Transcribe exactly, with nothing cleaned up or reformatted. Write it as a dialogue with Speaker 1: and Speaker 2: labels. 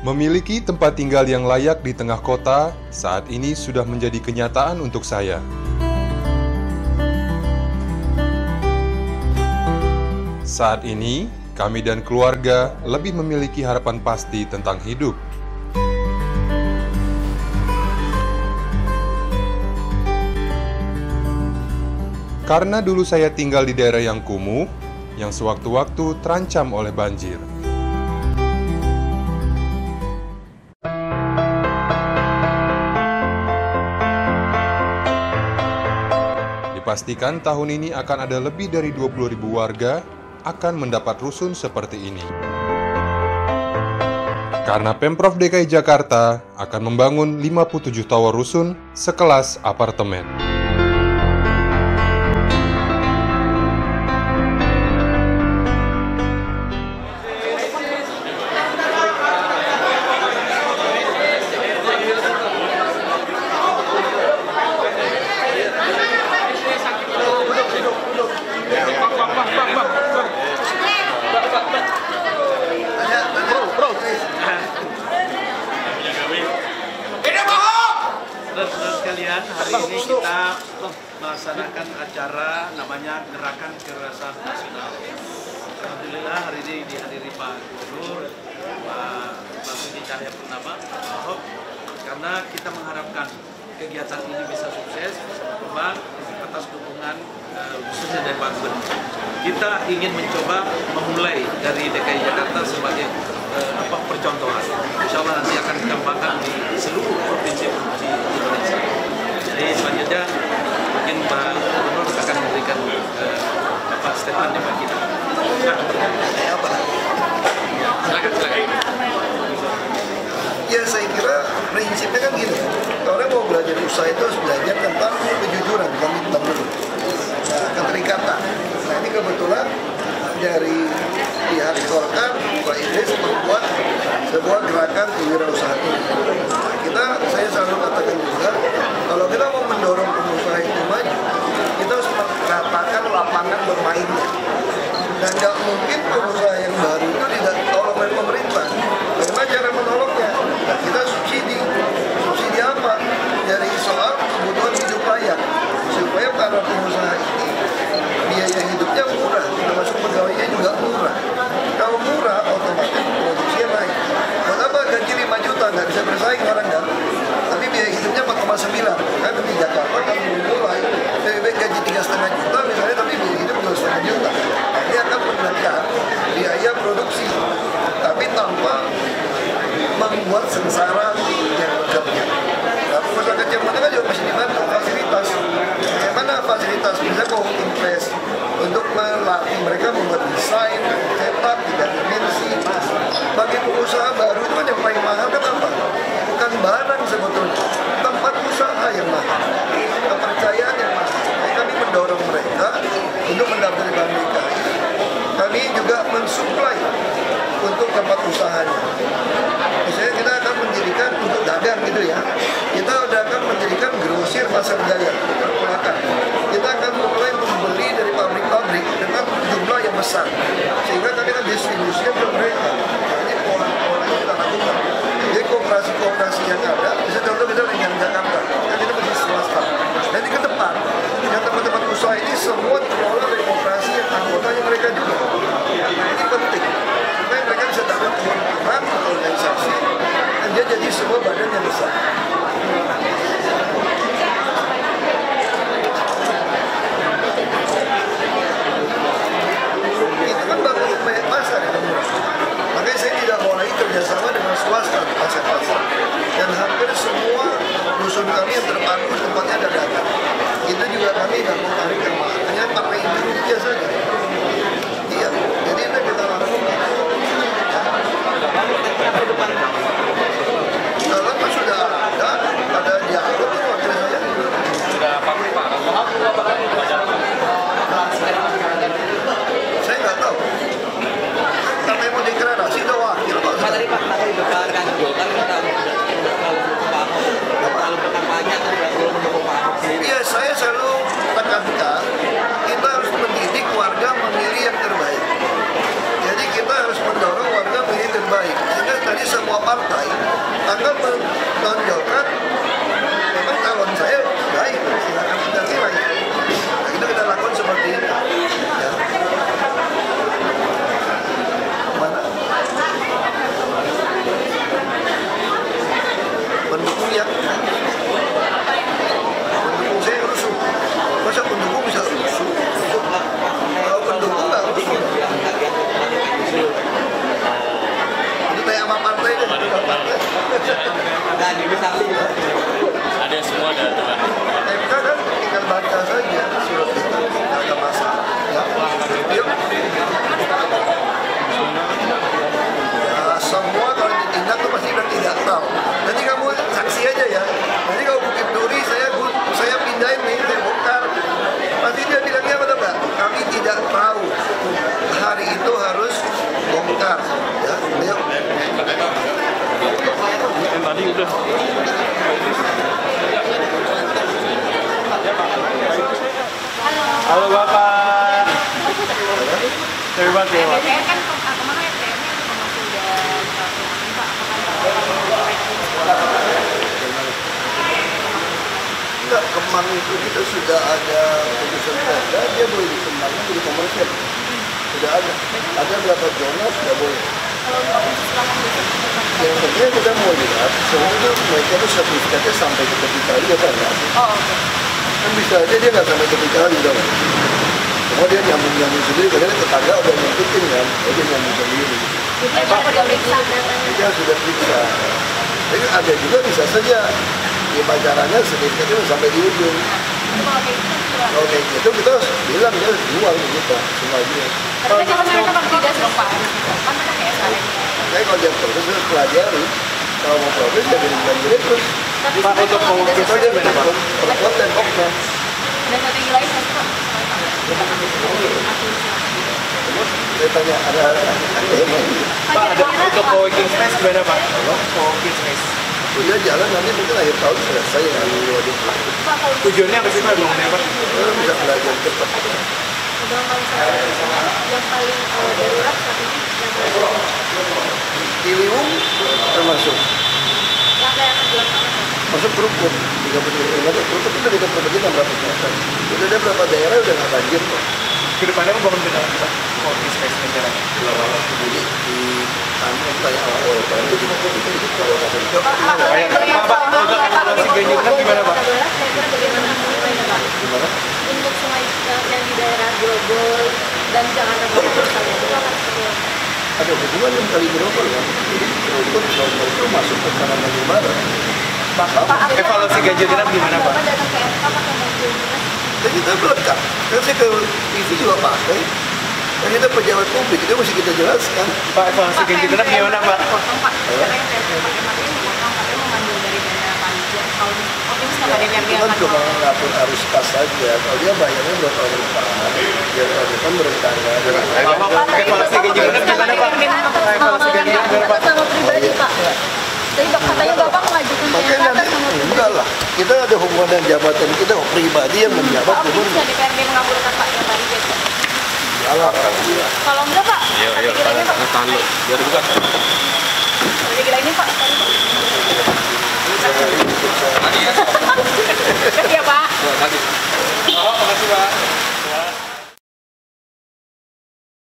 Speaker 1: Memiliki tempat tinggal yang layak di tengah kota saat ini sudah menjadi kenyataan untuk saya. Saat ini, kami dan keluarga lebih memiliki harapan pasti tentang hidup. Karena dulu saya tinggal di daerah yang kumuh, yang sewaktu-waktu terancam oleh banjir. Dipastikan tahun ini akan ada lebih dari dua puluh ribu warga akan mendapat rusun seperti ini. Karena Pemprov D K I Jakarta akan membangun lima puluh tujuh tower rusun sekelas apartemen.
Speaker 2: Sekalian, hari ini kita melaksanakan acara namanya Gerakan Kerusakan Nasional. Alhamdulillah hari ini dihadiri Pak Gubernur, Pak Basuki Cahayapurnama, Pak Ahok, karena kita mengharapkan kegiatan ini bisa sukses, bisa berkembang atas dukungan uh, khususnya dari Pak Gubernur. Kita ingin mencoba memulai dari D K I Jakarta sebagai uh, apa percontohan. Insya Allah nanti akan dikembangkan di seluruh provinsi-provinsi Indonesia. Jadi selanjutnya mungkin Pak Gubernur akan memberikan uh, apa statementnya Pak kita. Nah, apa? Silakan, silakan.
Speaker 3: Ya saya kira prinsipnya kan gini, kalau orang mau belajar usaha itu harus belajar tentang kejujuran, komitmen dulu, nah, keterikatan. Nah ini kebetulan dari pihak Golkar, Pak Idris membuat sebuah gerakan kewirausahaan ini. Nah, kita, saya selalu katakan juga, kalau kita mau mendorong pengusaha itu maju, kita harus meratakan lapangan bermainnya. Dan nggak mungkin pengusaha yang baru itu tidak tolong dari pemerintah. Bagaimana cara menolongnya? Nah, kita subsidi. Subsidi apa? Dari soal kebutuhan hidup layak. Supaya para pengusaha ini biaya hidupnya murah, termasuk pegawainya juga murah. Kalau murah, otomatis produksinya naik. Buat apa gaji lima juta? Nggak bisa bersaing orang kan? Tapi biaya hidupnya empat koma sembilan. Kan di Jakarta kalau mulai gaji tiga koma lima juta misalnya, tapi biaya hidup dua koma lima juta. Nah, ini akan menekan biaya produksi, tapi tanpa membuat sengsara yang bekerja. Nah, pengusaha kecil menengah juga masih dibantu fasilitas. Bagaimana fasilitas? Bisa kok invest untuk melatih mereka membuat desain, cetak, tiga dimensi. Bagi pengusaha baru itu kan yang paling mahal kan apa? Bukan barang sebetulnya, tempat usaha yang mahal, kepercayaan yang mahal. Jadi kami mendorong mereka untuk mendaftar Bank D K I. Kami juga mensuplai untuk tempat usahanya. Misalnya kita akan mendirikan untuk dagang gitu ya. Kita udah akan mendirikan grosir pasar jaya, perpulakan. Kita akan mulai membeli dari pabrik-pabrik dengan jumlah yang besar. Sehingga kami akan distribusinya ke mereka. Ini pola-pola yang kita lakukan. Jadi kooperasi-kooperasi yang ada, bisa contoh kita dengan Jakarta. Kan kita masih swasta. Nanti ke depan, dengan tempat-tempat usaha ini semua dikelola dari kooperasi yang anggotanya mereka juga. Nah ini penting. Supaya mereka bisa dapat keuntungan organisasi dan dia jadi sebuah badan yang besar. Itu kan bangun pasar yang murah. Makanya saya tidak mau lagi kerjasama dengan swasta di pasar-pasar. Dan hampir semua dusun kami yang terpadu tempatnya ada dagang. Itu juga kami nggak mau tarik yang mahal. Hanya pakai rupiah saja. Iya, jadi itu kita lakukan. Kalau sudah
Speaker 2: Pak ya Pak?
Speaker 4: D P R kan ke- kemana ya D P R-nya masih udah kemarin Pak? Apakah
Speaker 3: Enggak, Kemang itu kita sudah ada putusan perda, dia boleh dikembangkan jadi komersial. Sudah ada. Ada berapa zona sudah boleh.
Speaker 4: kalau untuk khusus lahan desa seperti
Speaker 3: Yang penting kita mau lihat, sebenarnya mereka itu sertifikatnya sampai ke tepi kali ya kan? Ya?
Speaker 4: Oh oke.
Speaker 3: Kan bisa aja dia nggak sampai tepi kali dong. Cuma dia nyambung-nyambung sendiri, karena tetangga udah ngikutin kan, dia nyambung sendiri.
Speaker 4: Jadi ada periksa datanya.
Speaker 3: Dia sudah periksa. Jadi ada juga bisa saja di pacarannya sertifikatnya sampai di ujung.
Speaker 4: Kalau kayak gitu kan
Speaker 3: Kalau kayak gitu kita harus bilang dia harus jual kita semua dia.
Speaker 4: tapi kan kalau mereka kalau tidak suka kan mereka kayak sekarang
Speaker 3: Tapi kalau dia proses harus pelajari. Kalau mau proses dia bilang jadi terus.
Speaker 4: tapi
Speaker 2: Pak, untuk
Speaker 4: kalau tidak
Speaker 3: Kita
Speaker 4: sesuai
Speaker 3: dia minta perkuat dan oknum.
Speaker 4: dan strategi lain pasti Pak
Speaker 3: Saya tanya ada ada yang mau.
Speaker 2: Pak, ada untuk co-working space gimana Pak? Co-working space.
Speaker 3: Udah jalan nanti mungkin akhir tahun selesai ya.
Speaker 4: Pak kalau
Speaker 2: Tujuannya apa sih Pak bangunnya Pak?
Speaker 3: Kita bisa belajar cepat.
Speaker 4: udah kalau misalnya yang paling eh, darurat saat ini yang paling
Speaker 3: Ciliwung termasuk.
Speaker 4: yang kayak akan dilakukan
Speaker 3: Masuk Krukut, tiga puluh tiga kilometer. Krukut itu dekat perbukitan berapa kilometer. Itu ada berapa daerah udah nggak banjir kok.
Speaker 2: Kedepannya mau bangun beneran Pak? Co-working space rencananya.
Speaker 3: Jadi di tanah tanya awal awal itu di itu di kalau kata itu.
Speaker 2: Kayak Pak, Pak, untuk evaluasi ganjil genap gimana Pak?
Speaker 4: kira-kira bagaimana menurutnya Pak
Speaker 3: Gimana?
Speaker 4: untuk sungai eh, yang di daerah Grogol dan Jakarta Barat misalnya itu akan seperti apa?
Speaker 3: Ada hubungan yang kali berapa ya? Jadi Krukut kalau itu masuk ke kanan dan barat.
Speaker 2: Pak, evaluasi ganjil genap gimana Pak?
Speaker 4: Bapak datang ke M K pakai mobil dinas
Speaker 3: Dan kita melekat. Kan saya ke T V juga pakai. Dan kita pejabat publik itu mesti kita jelaskan.
Speaker 2: Pak, evaluasi ganjil genap gimana Pak?
Speaker 4: potong Pak caranya P M P pakai materi potong katanya mengambil dari dana panitia kalau optimis nggak ada D P R
Speaker 3: Itu
Speaker 4: dia
Speaker 3: kan
Speaker 4: akan
Speaker 3: cuma ngatur arus kas saja. Kalau dia bayarnya buat tahun depan, dia tahun depan berencana.
Speaker 2: Pak, evaluasi ganjil genap gimana Pak? Evaluasi ganjil genap gimana Pak?
Speaker 4: sama pribadi Pak jadi Bapak- katanya Bapak mengajukan
Speaker 3: Makanya
Speaker 4: pengangkatan
Speaker 3: nanti
Speaker 4: sama
Speaker 3: enggak lah. Kita ada hubungan dengan jabatan kita pribadi yang menjabat
Speaker 4: Pak optimis
Speaker 3: gubernur.
Speaker 4: nggak D P R D mengabulkan Pak yang tadi gitu
Speaker 3: Salah.
Speaker 4: kalau enggak Pak
Speaker 5: Ayo, ayo,
Speaker 4: strategi lainnya, Pak
Speaker 5: tahan lu, biar buka.
Speaker 4: strategi lainnya Pak tadi Pak
Speaker 5: Tadi ya,
Speaker 4: Terima kasih ya Pak
Speaker 5: tadi.
Speaker 2: Oh, makasih Pak.